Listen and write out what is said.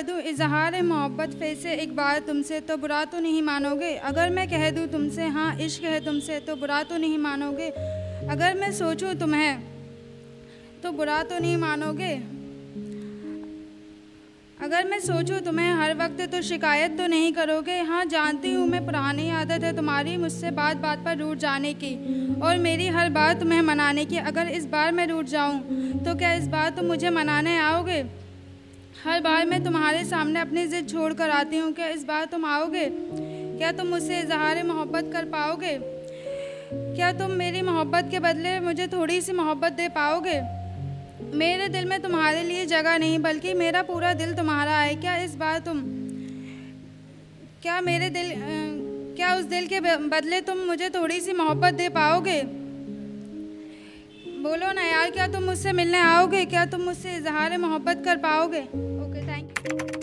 दूं इजहार मोहब्बत फिर से एक बार तुमसे, तो बुरा तो नहीं मानोगे। अगर मैं कह दूं तुमसे हाँ इश्क है तुमसे, तो बुरा तो नहीं मानोगे। अगर मैं सोचूं तुम्हें तो बुरा तो नहीं मानोगे। अगर मैं सोचूं तुम्हें हर वक्त, तो शिकायत तो नहीं करोगे। हाँ जानती हूँ मैं पुरानी आदत है तुम्हारी मुझसे बात बात पर रूठ जाने की, और मेरी हर बार तुम्हें मनाने की। अगर इस बार मैं रूठ जाऊँ तो क्या इस बार तुम मुझे मनाने आओगे। हर बार मैं तुम्हारे सामने अपनी ज़िद छोड़ कर आती हूँ, क्या इस बार तुम आओगे। क्या तुम मुझसे इजहार मोहब्बत कर पाओगे। क्या तुम मेरी मोहब्बत के बदले मुझे थोड़ी सी मोहब्बत दे पाओगे। मेरे दिल में तुम्हारे लिए जगह नहीं, बल्कि मेरा पूरा दिल तुम्हारा है। क्या इस बार तुम क्या उस दिल के बदले तुम मुझे थोड़ी सी मोहब्बत दे पाओगे। बोलो ना यार, क्या तुम मुझसे मिलने आओगे। क्या तुम मुझसे इजहार मोहब्बत कर पाओगे। Okay, thank you.